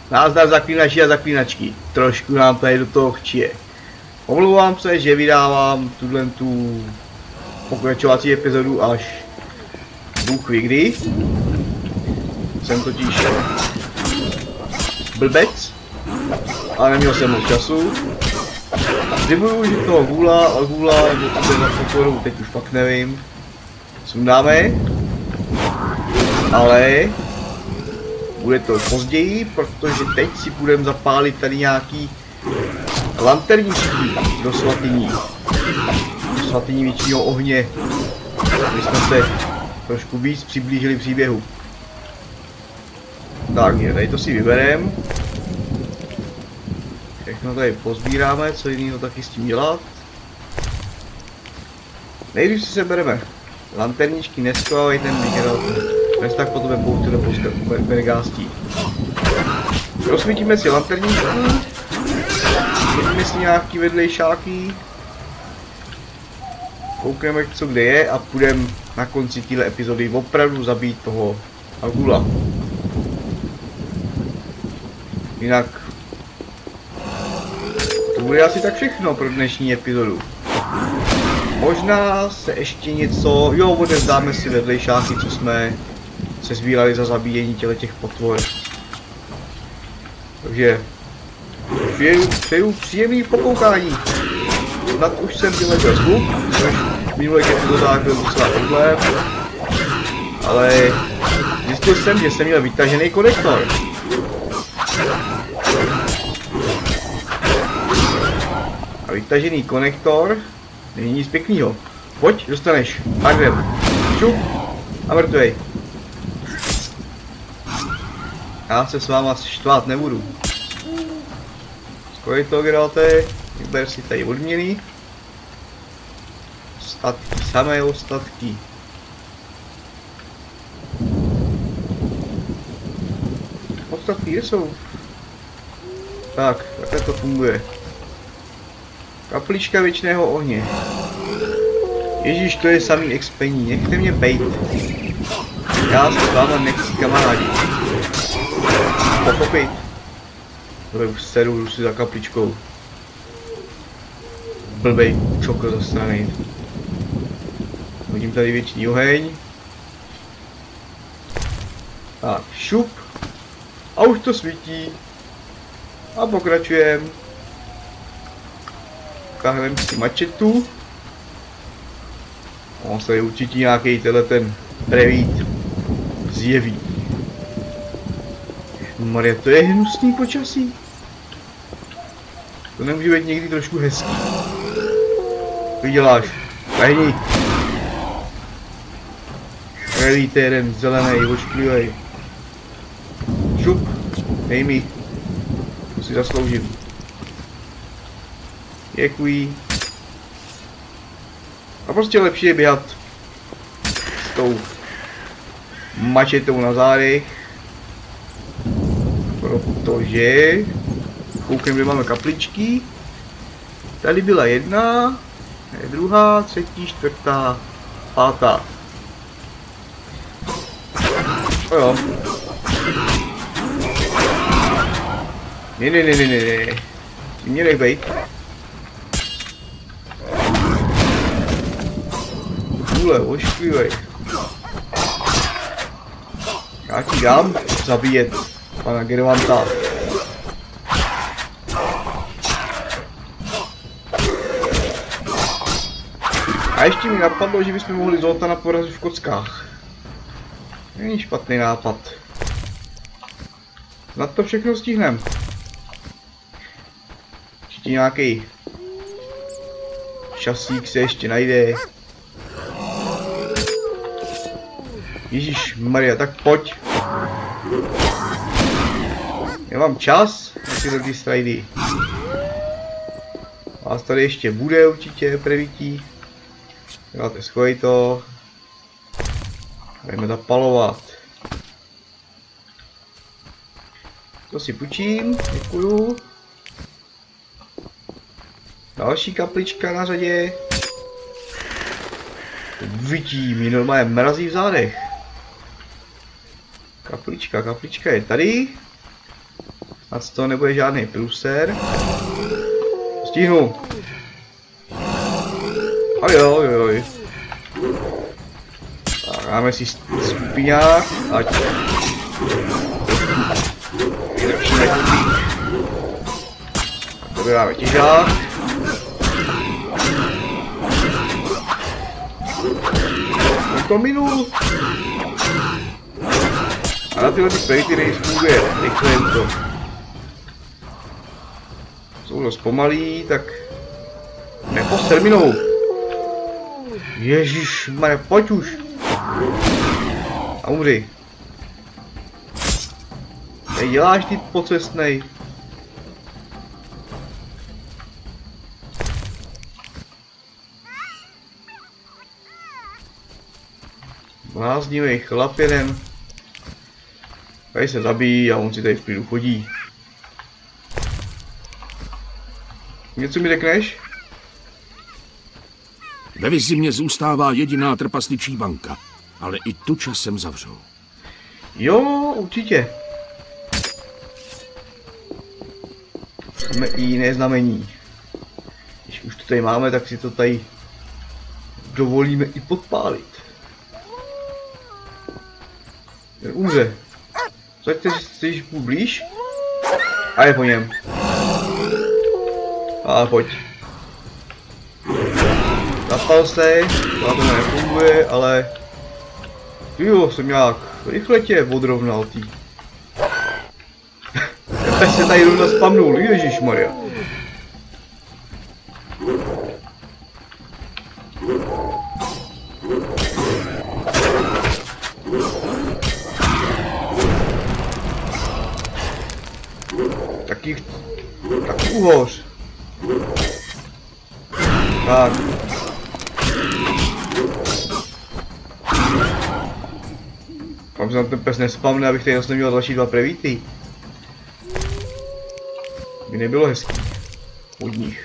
Názdar zaklínači a zaklínačky. Trošku nám tady do toho chčije. Omlouvám se, že vydávám tu pokračovací epizodu až Bůh ví kdy. Jsem totiž blbec, ale neměl jsem moc času. Slibuju, že toho hůla, že to bude na podporu, teď už fakt nevím. Sundáme, ale bude to později, protože teď si budeme zapálit tady nějaký lanterníčky do svatyní. Do svatyní většího ohně. My jsme se trošku víc přiblížili příběhu. Tak, tady to si vybereme. Všechno tady pozbíráme, co jiného taky s tím dělat. Nejdřív si sebereme lanterničky, neschovávej ten generator. Dnes tak potom je pouze do Bergástí. Rozsvítíme si lanterničku. Vidíme si nějaký vedlejšáky. Koukneme, co kde je a půjdeme na konci téhle epizody opravdu zabít toho Agula. Jinak to bude asi tak všechno pro dnešní epizodu. Možná se ještě něco, odevzdáme si vedlejšáky, co jsme se sbírali za zabíjení těch potvor. Takže přeju příjemný pokoukání. Snad už jsem vyletěl zvuk, což v minulých epizodách byl docela problém. Ale zjistil jsem, že jsem měl vytažený konektor. A vytažený konektor není nic pěknýho. Pojď, dostaneš. Hardem. Šup a mrtvej. Já se s váma štvát nebudu. Skoro to gralte, vyber si tady odměny. Statky, samé ostatky. Ostatky, kde jsou? Tak, takhle to funguje. Kaplička věčného ohně. Ježíš, to je samý expení, nechte mě bejt. Já se s váma nechci kamarádit. Pochopit. Tohle už sedu si za kapličkou. Blbej čokl zastranej. Hodím tady věčný oheň. Tak, šup. A už to svítí. A pokračujeme. Káhneme si mačetu. On se určitě nějaký ten prevít zjeví. Maria, to je hnusný počasí. To nemůže být někdy trošku hezký. Co děláš? Tajni. Prevít je jeden zelený, ošklivý. Šup, dej mi. To si zasloužím. Děkuji. A prostě lepší je běhat s tou mačetou na zádech. Protože koukneme, kde máme kapličky. Tady byla jedna, druhá, třetí, čtvrtá, pátá. O jo. Ne. Ty mě nech bejt. Vůle, ošklivej. Já ti dám zabíjet pana Gervanta. A ještě mi napadlo, že bychom mohli Zoltana porazit v kockách. Není špatný nápad. Na to všechno stihneme. Ještě nějaký šasík se ještě najde. Ježíš Maria, tak pojď. Já mám čas na tyhle distrajdy. Vás tady ještě bude určitě prevítí. Děláte, schovej to. Jdeme zapalovat. To si půjčím, děkuju. Další kaplička na řadě. Vidí, mi normálně mrazí v zádech. Kaplička je tady. A z toho nebude žádný průser. Stihnu. Ajoj. Tak, dáme si skupiňák, ať vylepšíme kutík. Tak dáme těžák. To minul. A na tyhle spejty nejspůjde rychle to. Jsou dost pomalý, tak neposerminou. Ježišmarja, pojď už. A umři. Jak děláš ty pocestnej? Bláznivý chlap jeden. Tady se zabíjí a on si tady v klidu chodí. Něco mi řekneš? Ve Vizimě zůstává jediná trpasličí banka, ale i tu časem zavřou. Jo, určitě. Máme i jiné znamení. Když už to tady máme, tak si to tady dovolíme i podpálit. Ten umře. Co chceš půl blíž? A je po něm. A pojď. Zapal se, to nefunguje, ale... Jo, jsem nějak rychle tě odrovnal, ty. Teď se tady rovna spamnul, ježišmarja. Tak uhoř. Tak. Kam se na ten pes nespamne, abych tady zase neměl další dva prevíty. By nebylo hezký. Od nich.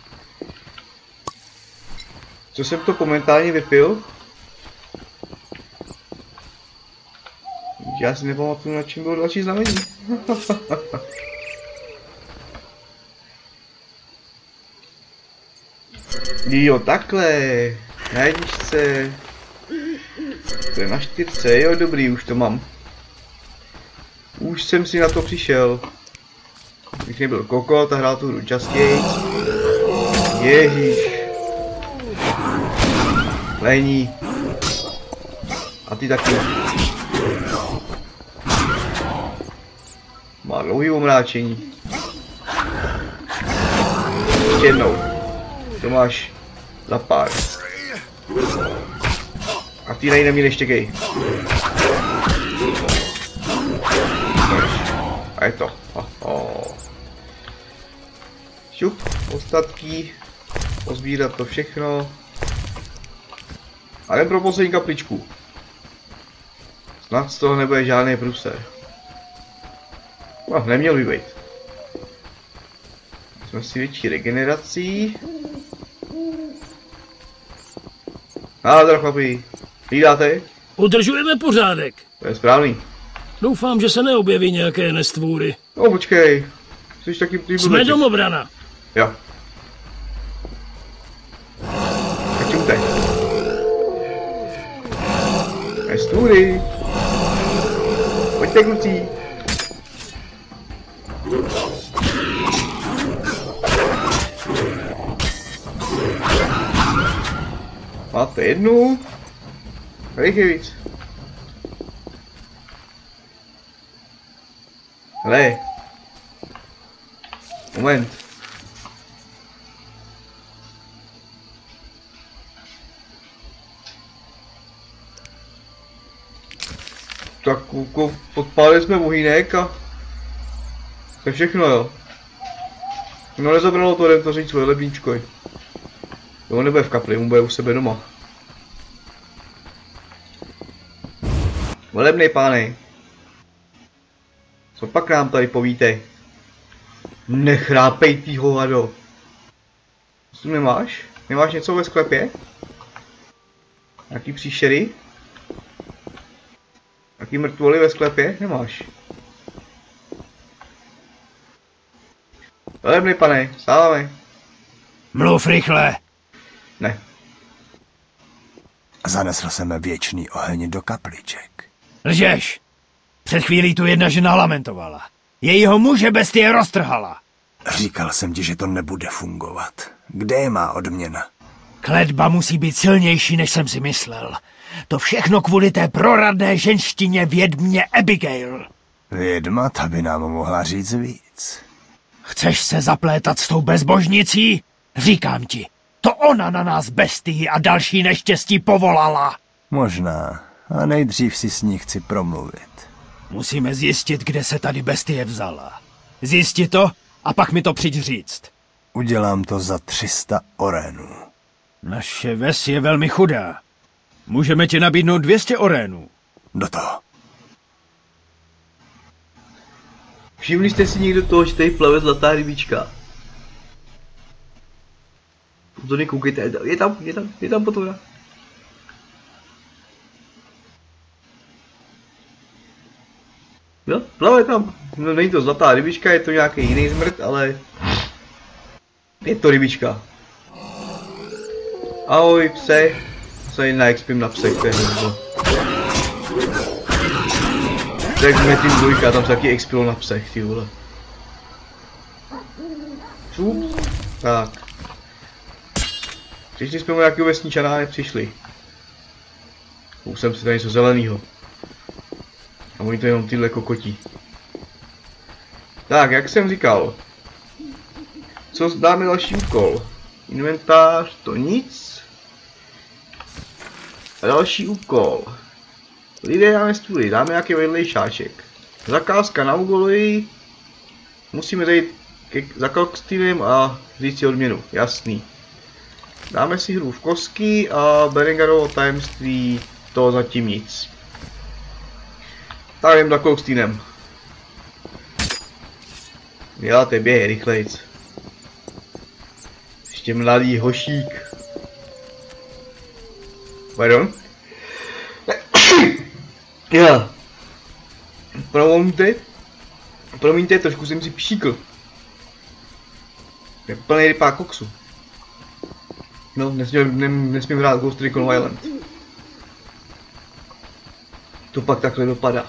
Co jsem to momentálně vypil? Já si nepamatuju, na čem bylo další znamení. Jo, takhle. Na jedničce. To je na 4, jo, dobrý, už to mám. Už jsem si na to přišel. Když nebyl kokot a hrál tu hru častěji. Ježíš. Lení. A ty taky. Má dlouhý omráčení. Ještě jednou. To máš za pár. A ty na mě neštěkej. A je to. Šup, ostatky. Pozbírat to všechno. A jdem pro poslední kapličku. Snad z toho nebude žádný průser. No, neměl by být. Jsme si větší regenerací. Nádra, chlapi. Hlídáte? Udržujeme pořádek. To je správný. Doufám, že se neobjeví nějaké nestvůry. No počkej. Jsi taky Jsme domobrana. Jo. Tak čumte. Nestvůry. Pojďte, kluci. Máte jednu. Rychle víc. Hele. Moment. Tak podpálili jsme ohýnek a to je všechno, jo. No nezabralo to, jdem to říct svoje lebníčko. Jo, nebude v kapli, on bude u sebe doma. Velebnej páne. Co pak nám tady povíte? Nechrápej, ty hovado. Co tu nemáš? Nemáš něco ve sklepě? Nějaký příšery? Nějaký mrtvoly ve sklepě? Nemáš. Velebný pane, stáváme. Mluv rychle. Ne. Zanesl jsem věčný oheň do kapliček. Lžeš. Před chvílí tu jedna žena lamentovala. Jejího muže bestie roztrhala. Říkal jsem ti, že to nebude fungovat. Kde je má odměna? Kletba musí být silnější, než jsem si myslel. To všechno kvůli té proradné ženštině vědmě Abigail. Vědma, ta by nám mohla říct víc. Chceš se zaplétat s tou bezbožnicí? Říkám ti, to ona na nás bestii a další neštěstí povolala. Možná, a nejdřív si s ní chci promluvit. Musíme zjistit, kde se tady bestie vzala. Zjistit to a pak mi to přijď říct. Udělám to za 300 orénů. Naše ves je velmi chudá. Můžeme ti nabídnout 200 orénů. Do toho. Všimli jste si někdo toho, že tady plave zlatá rybička? To nekoukejte, je tam potvora. Jo, plave tam. No, není to zlatá rybička, je to nějaký jiný zmrt, ale je to rybička. Ahoj pse. Se na expim na psech, to je hrozno. Tak Metin 2, tam se taky expilo na psech, ty vole. Šup. Tak. Přišli jsme mu nějakého vesničana, nepřišli. Kousem si tady něco zelenýho. A oni to jenom tyhle kokotí. Tak, jak jsem říkal. Co dáme další úkol? Inventář, to nic. A další úkol. Lidé dáme stůly, dáme nějaký vedlejšáček. Zakázka na Ugoloji. Musíme zajít za Kalkstinem a říct si odměnu, jasný. Dáme si hru v kostky a Berengarovo tajemství, to zatím nic. Tak jdem za Kalkstinem. Děláte běhy, rychlejc. Ještě mladý hošík. Pardon? Já. Promiňte, trošku jsem si pšíkl. Je plný rypák koksu. No, nesmím hrát Ghost Recon Wildlands. To pak takhle dopadá.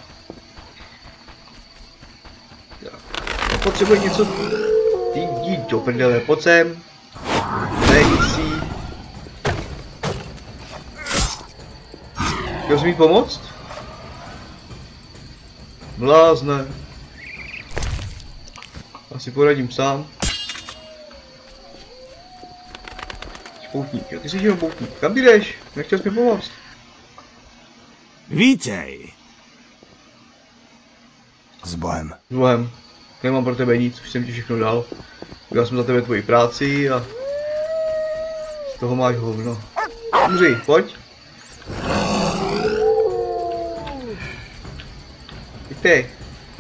Potřebuji něco... Ty jdi do prdele, pojď sem. Nejdi si. Chtěl jsi mi pomoct? Blázne. Asi poradím sám. Poutník, jo, ty jsi jenom poutník. Kam ty jdeš? Nechtěl jsi mi pomoct. Vítej. S Bohem. S Bohem. Nemám pro tebe nic, už jsem ti všechno dal. Udělal jsem za tebe tvoji práci a... Z toho máš hovno. Umři, pojď. Pojďte.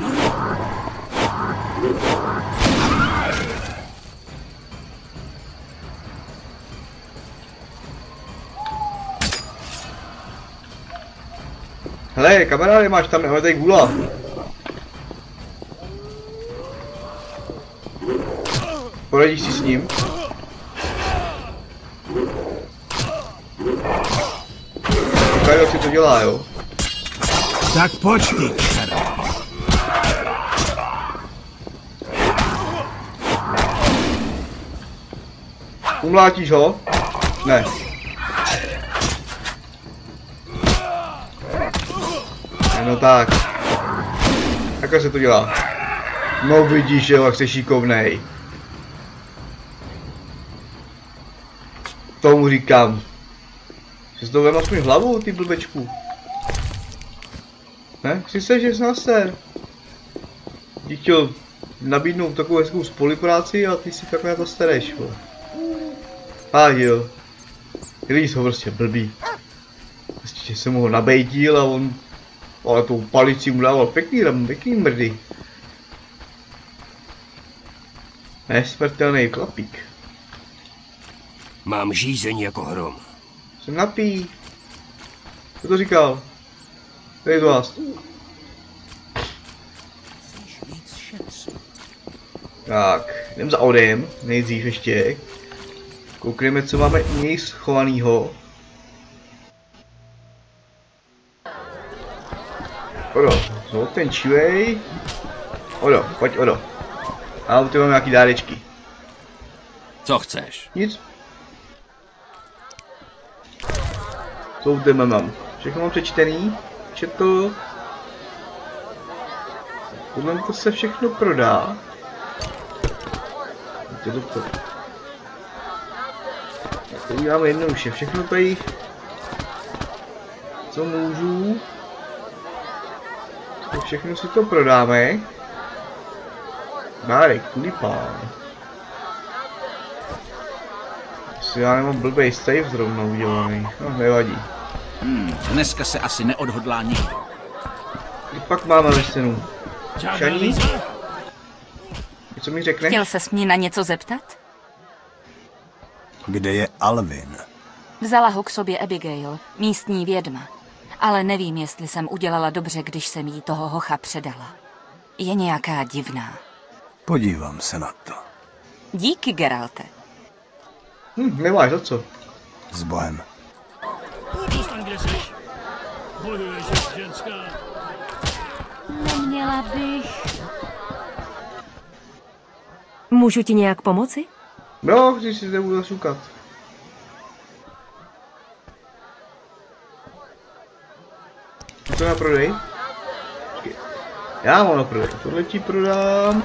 Hele, kamaráde, máš tam, ale tady gula. Poradíš si s ním? Ukážu, jak si to dělá, jo? Tak pojď ty, čero. Umlátíš ho? Ne. No tak. Takhle se to dělá. No vidíš, jo, jak jsi šikovnej. Tomu říkám. Jsi to vem aspoň hlavu, ty blbečku. Ne? Chci se, že jsi naser. Ti chtěl nabídnout takovou hezkou spolupráci a ty si takhle na to stareš, vole. A jo. Lidi jsou prostě blbý. Prostě jsem ho nabejtil a on... Ale tou palici mu dával pěkný mrdy. Nesmrtelný chlapík. Mám žízeň jako hrom. Jsem napí. Co to říkal? Tady z vás. Tak, Jdem za Odem, nejdřív ještě. Koukneme, co máme u něj schovanýho. Odo, zoltenčivej. Odo, pojď Odo. A tu máme nějaký dárečky. Co chceš? Nic. Co u tebe mám? Všechno mám přečtený. Četl. Tohle to se všechno prodá. Tak to uděláme jednoduše. Všechno tady, co můžu. To všechno si to prodáme. Dárek, tulipán. Asi já nemám blbej save zrovna udělaný. No, nevadí. Dneska se asi neodhodlá nikdo. I pak máme ve scénu. Šaní? Co mi řekneš? Chtěl ses mě na něco zeptat? Kde je Alvin? Vzala ho k sobě Abigail, místní vědma. Ale nevím, jestli jsem udělala dobře, když jsem jí toho hocha předala. Je nějaká divná. Podívám se na to. Díky, Geralte. Nemáš za co. S Bohem. Zůstaň, kde jsi. Bojuješ, ženská. Neměla bych... Můžu ti nějak pomoci? No, když si nebudu zašukat. Co na prodej? Já mám na prodej. Tohle ti prodám.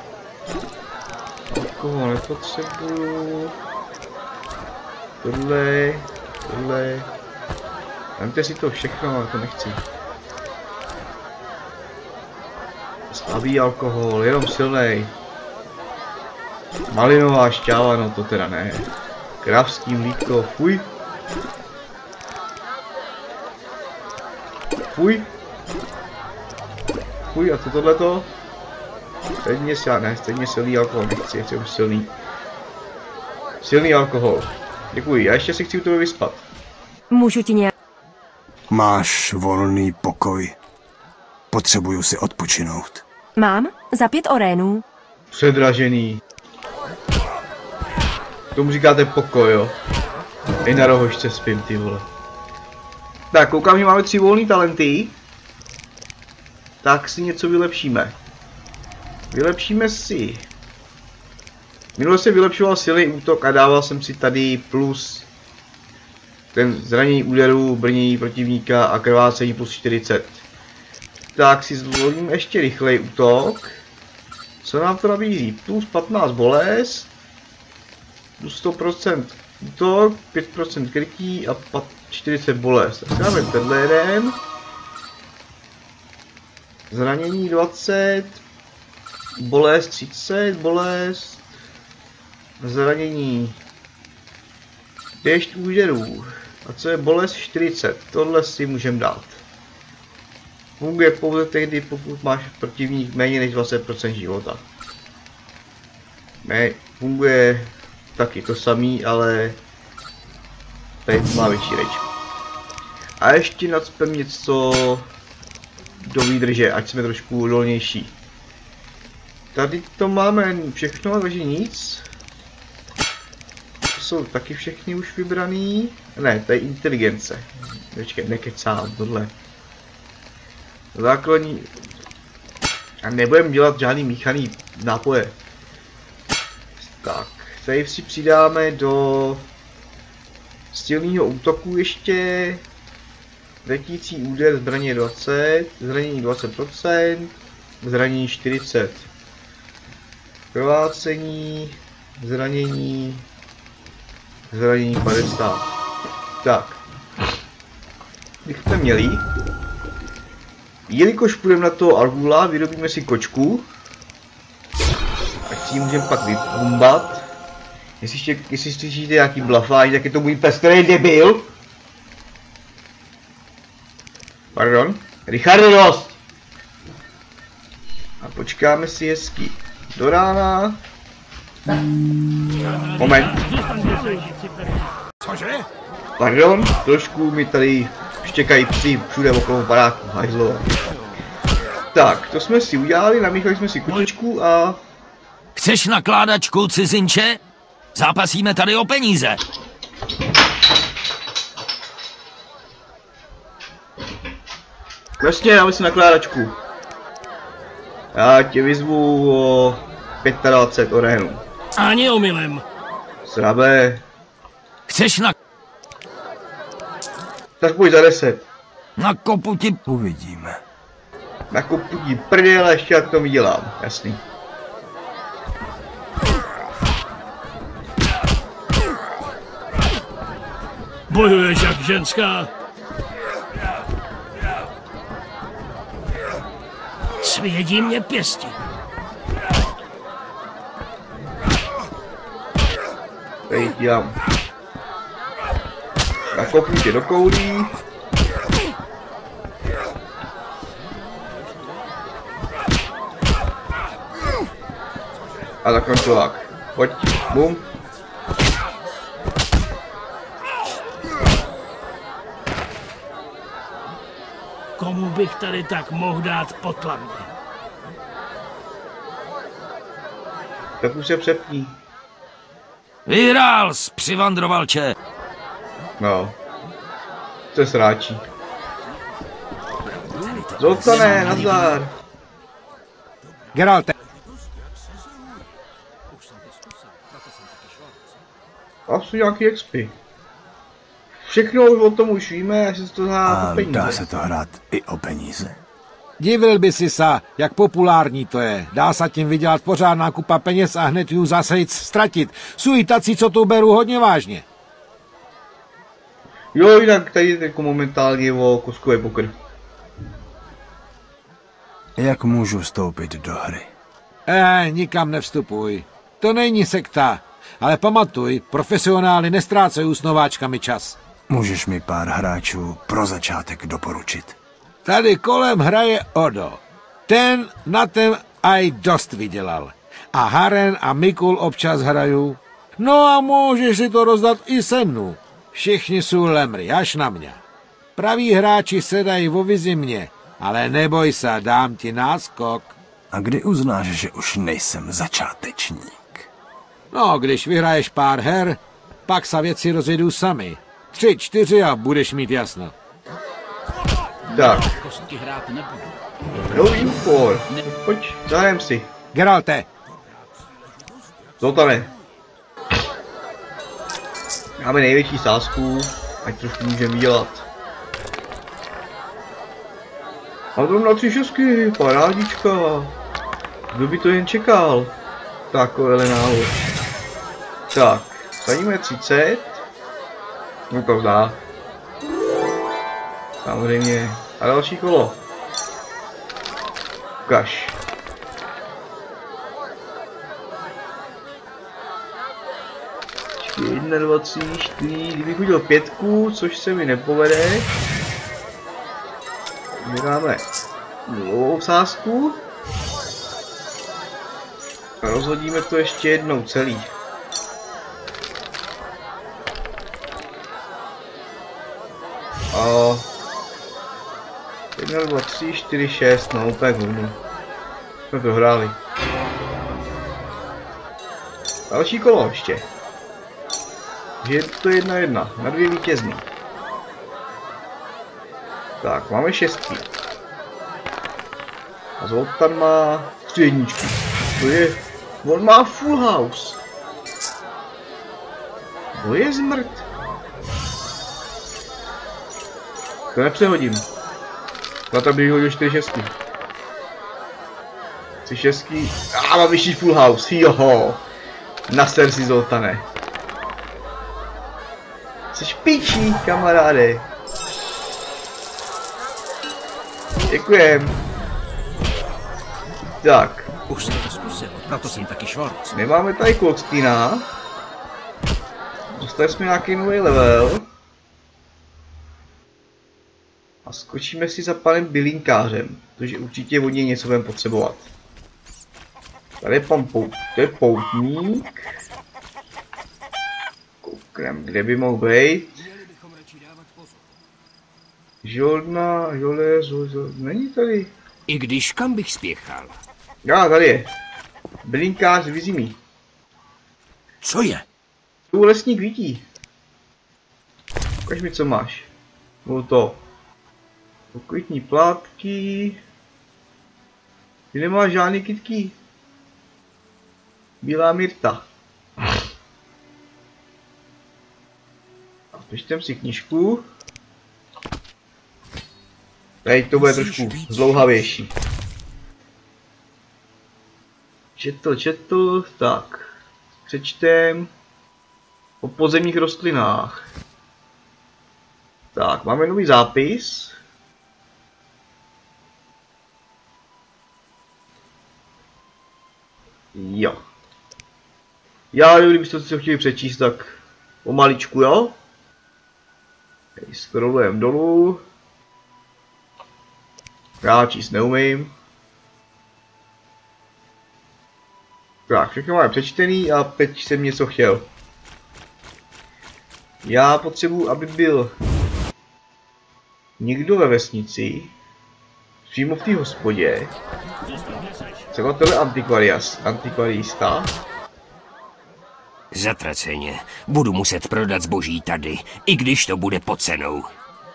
Alkohol nepotřebuju. Tohle. Vemte si to všechno, ale to nechci. Slabý alkohol, jenom silnej. Malinová šťáva, no to teda ne. Kravský mlíko, fuj. Fuj, a tohleto? Stejně silný alkohol, nechci, chci už silný alkohol. Děkuji, já ještě si chci u tebe vyspat. Můžu ti nějak... Máš volný pokoj. Potřebuju si odpočinout. Mám? Za 5 orénů. Předražený. Tomu říkáte pokoj, jo? I na rohožce spím, ty vole. Tak, koukám, že máme 3 volný talenty. Tak si něco vylepšíme. Vylepšíme si. Minule jsem vylepšoval silný útok a dával jsem si tady plus ten zranění úderu, brnění protivníka a krvácení plus 40. Tak si zvolím ještě rychlej útok. Co nám to nabízí? Plus 15 bolest, plus 100% útok, 5% krytí a 40 bolest. Tak si dáme tenhle jeden. Zranění 20, bolest 30, bolest, zranění, déšť úderů. A co je bolest 40? Tohle si můžeme dát. Funguje pouze tehdy, pokud máš protivník méně než 20% života. Ne, funguje taky to samý, ale tady má větší reč. A ještě nacpem něco do výdrže, ať jsme trošku odolnější. Tady to máme všechno, takže nic. To jsou taky všechny už vybraný. Ne, to je inteligence. Počkej, nekecám, tohle. Základní. A nebudeme dělat žádný míchaný nápoje. Tak, tady si přidáme do silného útoku ještě letící úder, zbraně 20, zranění 20%, zranění 40. Krvácení, zranění 50. Tak. Bychom měli. Jelikož půjdeme na toho Argula, vyrobíme si kočku. Ať si ji můžeme pak vybumbat. Jestli slyšíte nějaký blafání, tak je to můj pes, který je debil. Pardon. Richarde, dost! A počkáme si hezky do rána. Moment. Cože? Pardon, trošku mi tady štěkají psi všude okolo baráku, hajzlo. Tak, to jsme si udělali, namíchali jsme si kočičku a Chceš nakládačku, cizinče? Zápasíme tady o peníze. Vlastně, dáme si nakládačku. Já tě vyzvu o 25 orénů. Ani omylem. Srabe. Chceš na... Tak pojď za 10. Na kopu ti... Uvidíme. Nakupu ti prdel a ještě jak to vydělám. Jasný. Bojuješ jak ženská. Svědí mě pěsti. Tady ti dám. Nakopu tě do koulí. A zakončovák. Pojď, bum. Komu bych tady tak mohl dát potlavně? Tak už se přepní. Vyhrál, přivandrovalče. No. Co sráčí. Zoltané, nazdar. Geralte, Asi nějaký expy. Všechno už o tom už víme, jestli se to dá A po peníze. dá se to hrát i o peníze. divil by si sa, jak populární to je. Dá sa tím vydělat pořádná kupa peněz a hned ju zase jít ztratit. Sú i tací, co to berou hodně vážně. Jo, jinak tady jako momentálně o koskový pokr. Jak můžu vstoupit do hry? Nikam nevstupuj. To není sekta. Ale pamatuj, profesionály nestrácejí s nováčkami čas. Můžeš mi pár hráčů pro začátek doporučit? Tady kolem hraje Odo. Ten na ten aj dost vydělal. A Haren a Mikul občas hrajou. No a můžeš si to rozdat i se mnou. Všichni jsou lemry, až na mě. Praví hráči sedají vo vizi mě, ale neboj se, dám ti náskok. A kdy uznáš, že už nejsem začátečník? No, když vyhraješ pár her, pak se věci rozjedou sami. 3, 4 a budeš mít jasno. Tak. Kostky hrát nebudu. Nový úkol. Pojď, zahrajeme si. Geralte, Zoltane. Máme největší sázku, ať trošku můžeme vydělat. A to na 3 šestky, parádička. Kdo by to jen čekal? Takovéhle návod. Tak, staníme 30. No to zdá. Samozřejmě. A další kolo. Ukaž. Počkej, 21, kdybych udělal 5, což se mi nepovede. Dáme novou sázku. A rozhodíme to ještě jednou celý. A 1, 2, 3, 4, 6, no úplně hovno. Jsme prohráli. Další kolo ještě. Je to 1-1, na 2 vítězný. Tak, máme 6. A Zoltan má 3 jedničky. To je... On má full house. To je zmrt. To nepřehodím. Na to bych hodil 4 šestky. 3 šestky. A mám vyšší full house. Joho. Naser si, Zoltane. Jsi špičí, kamaráde. Děkujem. Tak. Už jsem to zkusil, proto jsem taky švorc. Nemáme tady Klockýna. Dostali jsme nějaký nový level. A skočíme si za panem bylinkářem, protože určitě od něj něco budeme potřebovat. Tady je pan to je poutník. Kouknem, kde by mohl být. Žolna, není tady. I když kam bych spěchal? Já, tady je. Bylinkář vyzimí. Co je? Tu lesní kvítí. Ukaž mi, co máš. Bylo to pokvitní plátky. Ty nemáš žádný kytky. Bílá myrta. A přečtem si knížku. Teď to bude trošku zdlouhavější. Četl, tak. Přečtem o podzemních rostlinách. Tak, máme nový zápis. Jo. Já, kdybyste si to chtěli přečíst, tak pomaličku, jo? Tady scrollujeme dolů. Já číst neumím. Tak, všechno máme přečtený a teď jsem něco chtěl. Já potřebuji, aby byl někdo ve vesnici, přímo v té hospodě, třeba tohle antikvariista. Zatraceně. Budu muset prodat zboží tady, i když to bude pod cenou.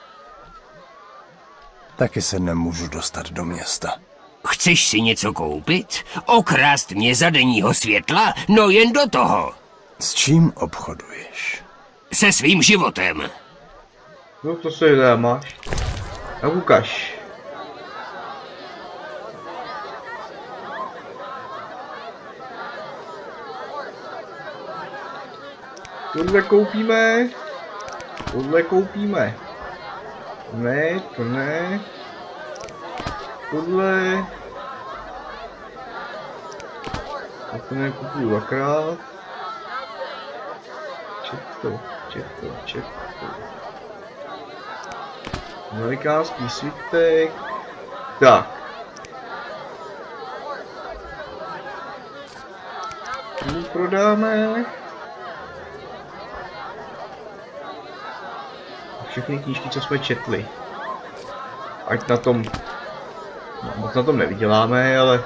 Taky se nemůžu dostat do města. Chceš si něco koupit? Okrást mě za denního světla? No jen do toho. S čím obchoduješ? Se svým životem. No to se dá, máš. A ukaž. Tohle koupíme. Tohle koupíme. Ne, to ne. Tohle. A to nekupuju dvakrát. Četl. Velikánský svitek. Tak. Tu prodáme. Všechny knížky, co jsme četli. Ať na tom... No, moc na tom nevyděláme, ale...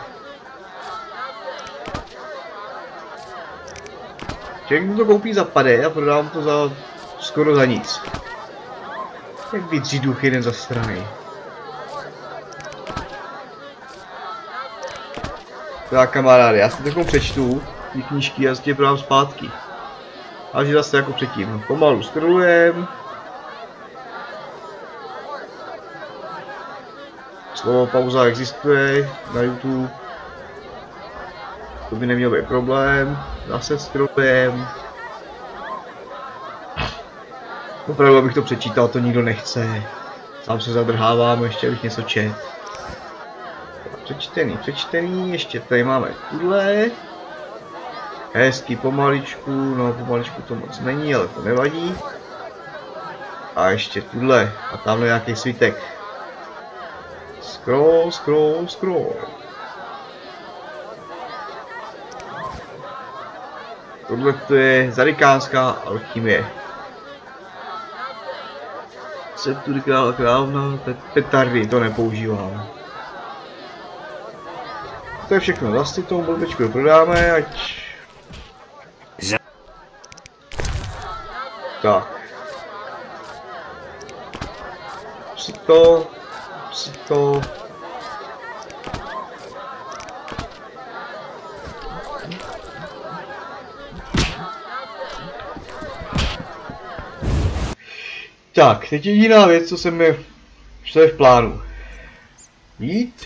Člověk to koupí za pade a prodám to za... skoro za nic. Jak být židuch jeden za strany. Tak kamarády, já si takovou přečtu ty knížky a si tě prodám zpátky. A že zase jako předtím. Pomalu scrollujem. Slovo pauza existuje na YouTube. To by neměl být problém. Zase scrollujem. Opravdu, abych to přečítal, to nikdo nechce. Sám se zadrhávám, ještě abych něco čet. Přečtený, ještě tady máme tuhle. Hezky pomaličku, no pomaličku to moc není, ale to nevadí. A ještě tuhle, a tamhle nějaký svitek. Scroll. Tohle to je zarikánská alchymie. Septury krávna, petardy, to nepoužívám. To je všechno, zase tomu blbečku prodáme, ať... Tak. Si to... Tak, teď je jediná věc, co je v plánu. Jít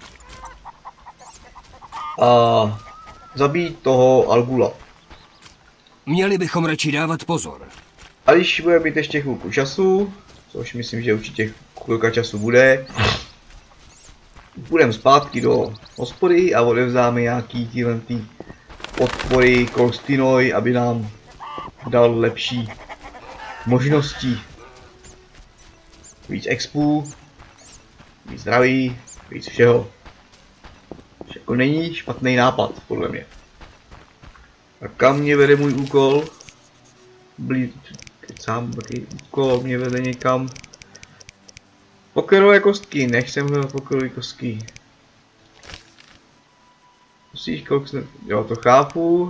a zabít toho Algula. Měli bychom radši dávat pozor. A když bude mít ještě chvilku času, což myslím, že určitě chvilka času bude, půjdeme zpátky do hospody a odevzdáme nějaký tyhle podpory Kolstinoj, aby nám dal lepší možnosti. Víc expů, víc zdraví, víc všeho. Jako není špatný nápad, podle mě. A kam mě vede můj úkol? Sám taky úkol mě vede někam. Pokerové kostky, nechcem hledat pokerové kostky. Musíš kousnout. Jo, to chápu.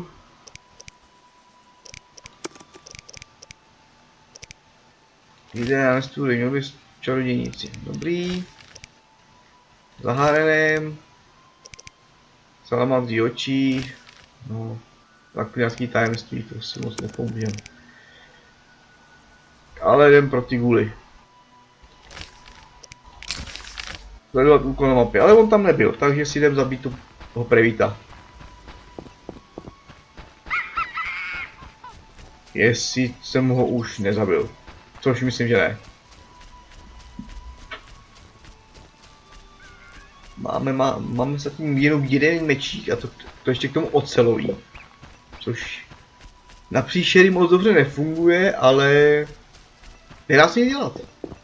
Jde na stůl, měl bys čarodějníci. Dobrý. Za Harenem. Salamandří očí. No. Tak nějaký tajemství, to si moc nepomůžem. Ale jdem pro ty guly. Sledovat úkol na mapě, ale on tam nebyl, takže si jdem zabít toho Prevíta. Jestli jsem ho už nezabil. Což myslím, že ne. Máme zatím jenom jeden mečík a to ještě k tomu ocelový. Což na příšery moc dobře nefunguje, ale nedá si dělat.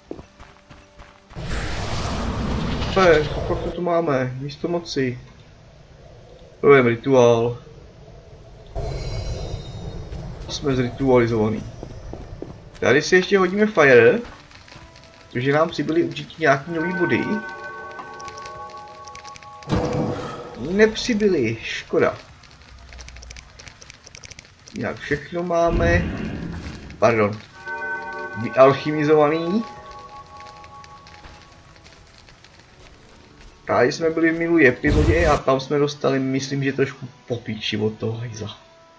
Pak to máme, místo moci. To je rituál. Jsme zritualizovaný. Tady si ještě hodíme fire, protože nám přibyly určitě nějaký nový body. Nepřibyly, škoda. Jinak všechno máme. Pardon. Vyalchymizovaný. Tady jsme byli v minulé epizodě a tam jsme dostali, myslím, že trošku popíči od toho hajzla.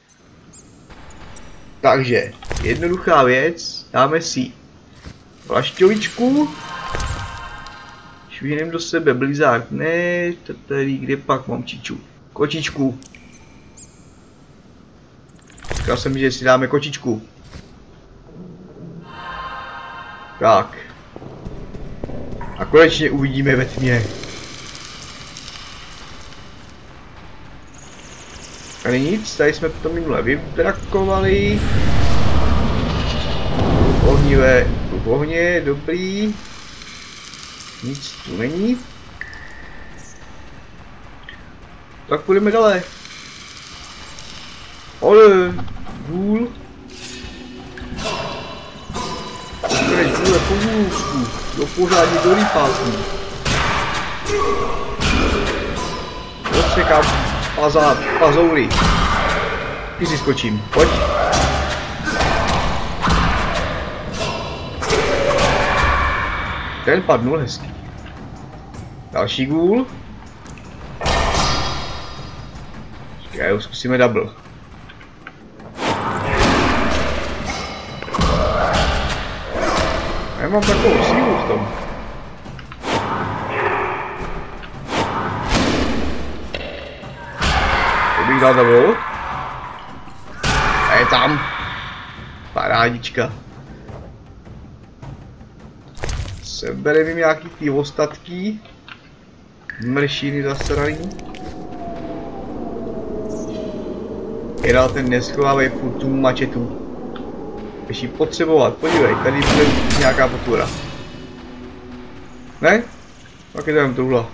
Takže, jednoduchá věc, dáme si plašťovičku. Švihnem do sebe Blizzard, ne, tady kde pak mám čiču. Kočičku. Říkal jsem, že si dáme kočičku. Tak. A konečně uvidíme ve tmě. Tady nic, tady jsme to minule vybrakovali. Ohnivé, v ohně, dobrý. Nic tu není. Tak půjdeme dále. Ale, důl. Půjdeš důle po důlsku, do pořádně do rýpásku. Odsekám pazoury. Ty si skočím, pojď. Ten padnul hezky. Další gůl. Já zkusíme double. Já mám takovou sílu v tom. To bych dal double. A je tam. Parádička. Sebereme jim nějaký ty ostatky. Mršiny zasraný. Jedal ten neschovávej furt tu mačetu. Když ji potřebovat, podívej, tady bude nějaká potvora. Ne? Tak jdem touhle.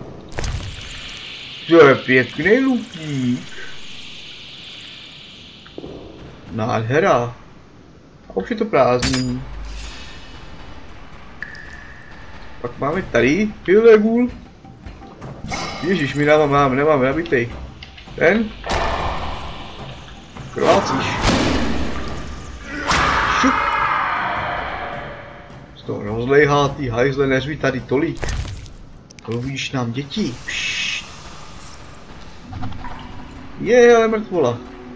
To je pěkný lupík. Nádhera. A už je to prázdný. Pak máme tady, tyhle gůl. Ježiš, my nemáme nabitej. Ten. Krvácíš. Šup. Z toho rozlejhátý hajzle, neřví tady tolik. Mluvíš nám děti. Pššt. Je, ale mrtvola.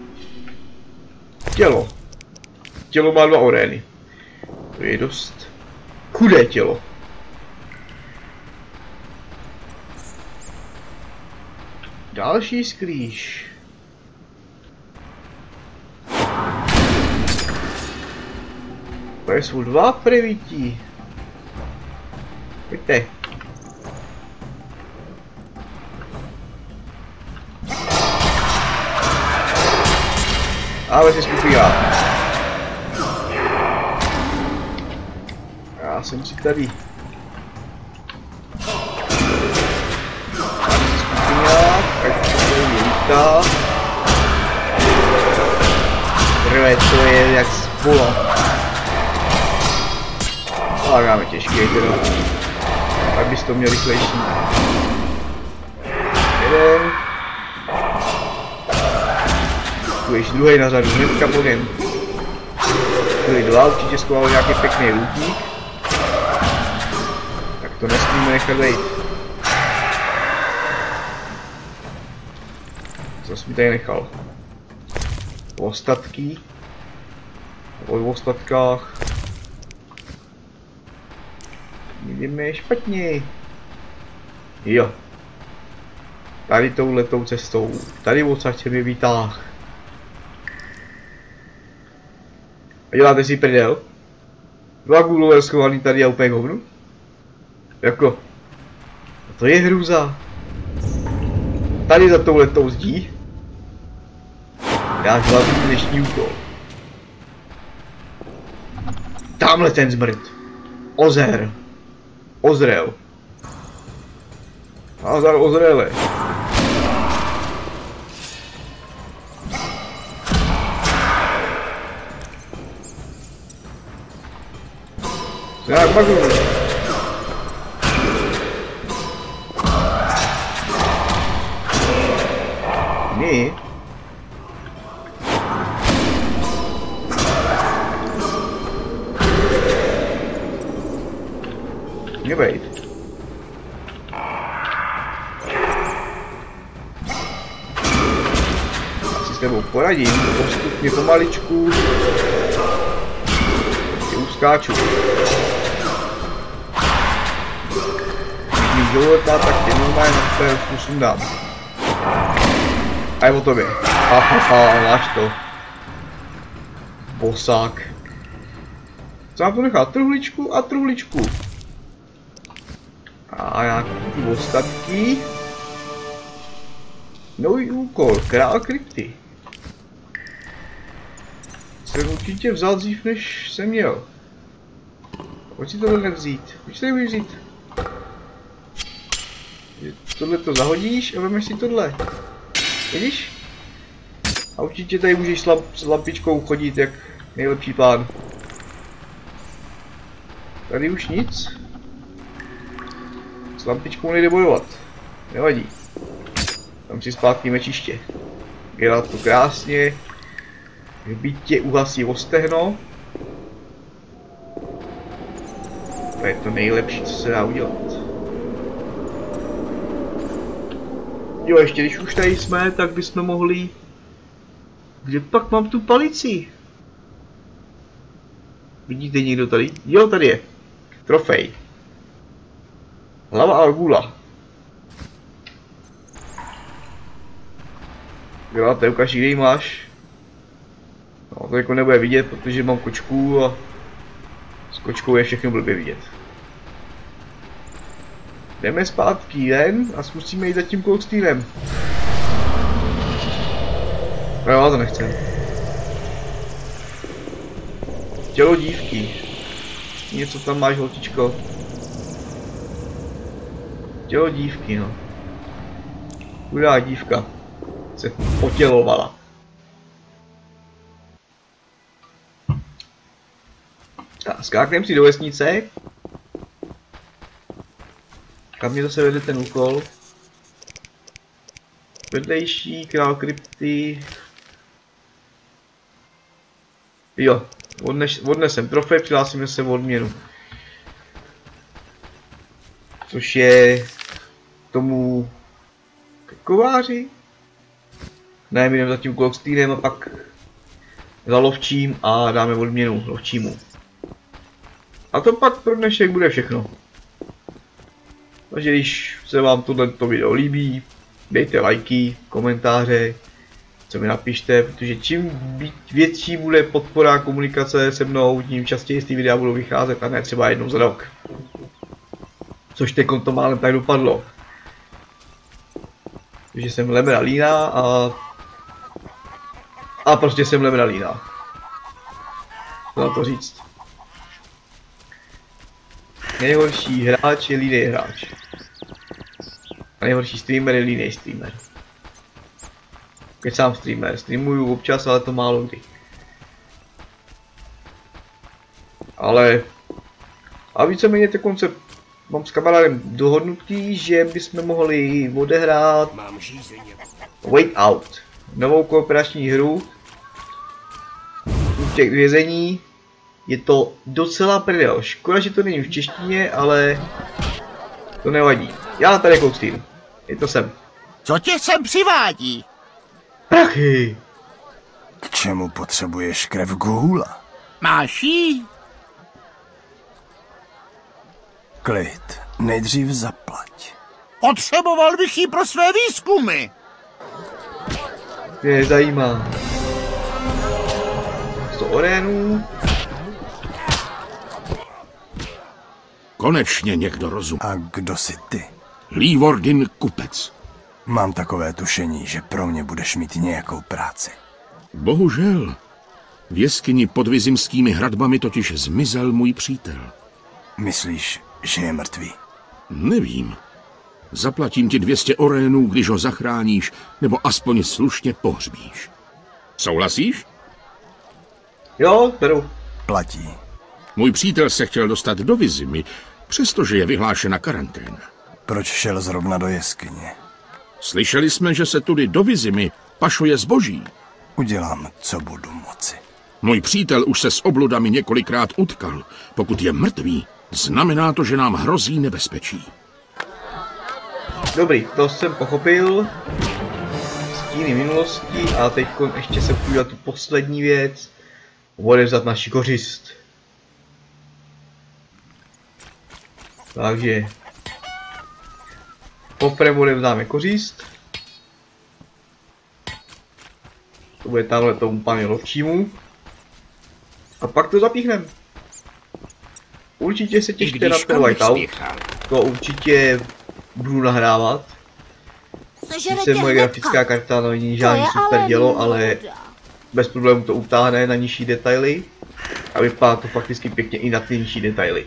Tělo. Tělo má 2 orény. To je dost chudé tělo. Další sklíž. Tady jsou 2 prevítí. Pojďte. Ale si skupíná. Já jsem si tady. Prvé to je jak spola. Ale máme těžký teda. Tak bys to měl rychlejší. Jeden. budeš druhý na řadu, hnedka po něm. Byli dva, určitě schoval nějaký pěkný lůtník. Tak to nesmíme nechat vejít. Co jsi mi tady nechal? Ostatky. O ostatkách. Jdeme špatně. Jo. Tady touhletou cestou. Tady odsaď mi vytáh. A děláte si prdel? Dva gulové schovaný tady a úplně hovnu? Jako. To je hrůza. Tady za touhletou zdí. Já hlavní dnešní úkol. Tamhle ten zmrt. Ozrel. Azar ozrele. Jak bagu. Nie. Nebejt. Asi s tebou poradím, postupně pomaličku. Ty uskáču. Když životná, tak tě normálně na kterém zkusím dám. A je o tobě. Máš to. Bosák. Co nám to nechá? Truhličku a truhličku. A nějaký ostatky. Nový úkol, král krypty. Jsem určitě vzal dřív, než jsem měl. Pojď si tohle nevzít. Pojď si nebudu vzít. Tohle to zahodíš a vemeš si tohle. Vidíš? A určitě tady můžeš s lampičkou chodit jak nejlepší plán. Tady už nic. S lampičkou nejde bojovat. Nevadí. Tam si zpátky mečiště. Dělat to krásně. Vybít tě uhasí o stehno. To je to nejlepší, co se dá udělat. Jo, ještě když už tady jsme, tak bychom mohli... Kde pak mám tu palici? Vidíte někdo tady? Jo, tady je. Trofej. Hlava Argula. Jo, to je ukaž, kde ji máš. No, to jako nebude vidět, protože mám kočku a s kočkou je všechno blbě vidět. Jdeme zpátky ven a zkusíme jít za tím Coldstreamem. No jo, to nechcem. Tělo dívky. Něco tam máš, holčičko. Tělo dívky, no. Chudá dívka se potělovala. Tak, skáknem si do vesnice. Kam mě zase vede ten úkol? Vedlejší, král krypty. Jo, odnesem trofej, přihlásíme se o odměnu. Což je tomu kováři. Ne, my jdeme za tím Coldstreamem a pak za lovčím a dáme odměnu lovčímu. A to pak pro dnešek bude všechno. Takže když se vám tohleto video líbí, dejte lajky, komentáře, co mi napište, protože čím větší bude podpora komunikace se mnou, tím častěji z ty videa budou vycházet a ne třeba jednou za rok. Což teďko to málem tak dopadlo. Takže jsem lemra lína a prostě jsem lemra lína. Co na to říct? Nejhorší hráč je línej hráč. A nejhorší streamer je línej streamer. Keď sám streamer, streamuju občas, ale to málo kdy. Ale... A víceméně ten koncept mám s kamarádem dohodnutý, že bychom mohli odehrát Wait Out. Novou kooperační hru, těch vězení. Je to docela prdel. Škoda, že to není v češtině, ale to nevadí. Já tady koustím. Je to sem. Co tě sem přivádí? Prachy. K čemu potřebuješ krev Ghoula? Máš jí? Klid. Nejdřív zaplať. Potřeboval bych jí pro své výzkumy. Mě zajímá. 100 orénů. Konečně někdo rozumí. A kdo jsi ty? Leewardin kupec. Mám takové tušení, že pro mě budeš mít nějakou práci. Bohužel. V jeskyni pod vizimskými hradbami totiž zmizel můj přítel. Myslíš, že je mrtvý? Nevím. Zaplatím ti 200 orénů, když ho zachráníš, nebo aspoň slušně pohřbíš. Souhlasíš? Jo, beru. Platí. Můj přítel se chtěl dostat do Vizimy, přestože je vyhlášena karanténa. Proč šel zrovna do jeskyně? Slyšeli jsme, že se tudy do Vizimy pašuje zboží. Udělám, co budu moci. Můj přítel už se s obludami několikrát utkal. Pokud je mrtvý, znamená to, že nám hrozí nebezpečí. Dobrý, to jsem pochopil. Stíny minulosti a teď ještě se půjde tu poslední věc. Odevzat naši kořist. Takže poprvé odevzdáme kořist. To bude tamhle tomu panu lovčímu. A pak to zapíchneme. Určitě se těšte na ten Whiteout. To určitě budu nahrávat. Sice moje grafická karta není žádný super dělo, ale bez problémů to utáhne na nižší detaily. A vypadá to fakticky pěkně i na ty nižší detaily.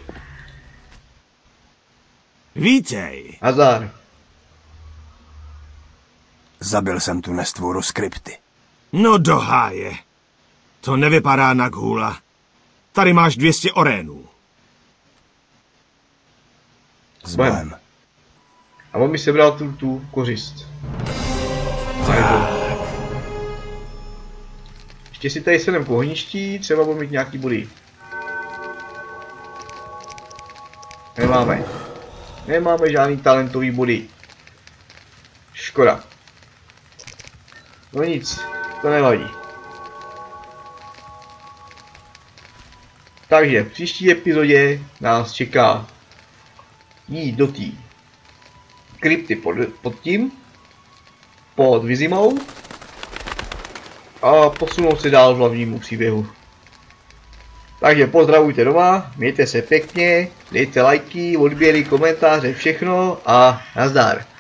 Vítej. Azar. Zabil jsem tu nestvůru skripty. No do háje. To nevypadá na Ghoula. Tady máš 200 orénů. S bohem. A on mi sebral tu kořist. Ještě si tady sedem k ohniští, třeba budu mít nějaký body. Nemáme. Nemáme žádný talentový body. Škoda. No nic, to nevadí. Takže v příští epizodě nás čeká jít do té krypty pod Vizimou a posunout se dál v hlavnímu příběhu. Takže pozdravujte doma, mějte se pěkně, dejte lajky, odběry, komentáře, všechno a nazdar.